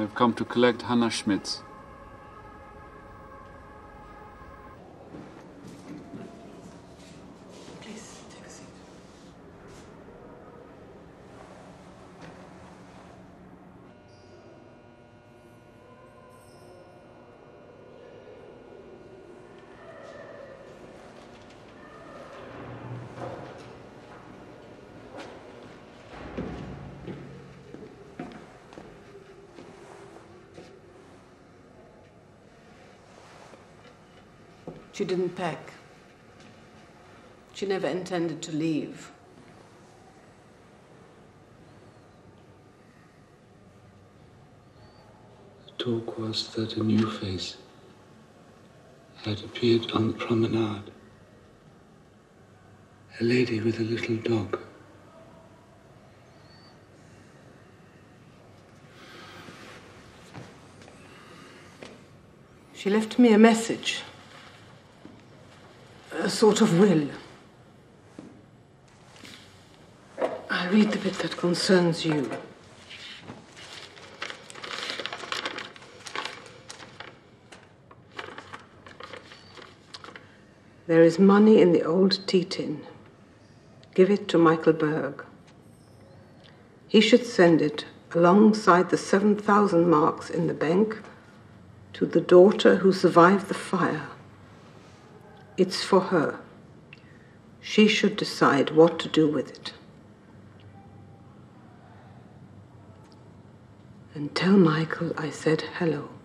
I've come to collect Hanna Schmitz. Please, take a seat. She didn't pack. She never intended to leave. The talk was that a new face had appeared on the promenade. A lady with a little dog. She left me a message. A sort of will. I'll read the bit that concerns you. There is money in the old tea tin. Give it to Michael Berg. He should send it alongside the 7,000 marks in the bank to the daughter who survived the fire. It's for her. She should decide what to do with it. And tell Michael I said hello.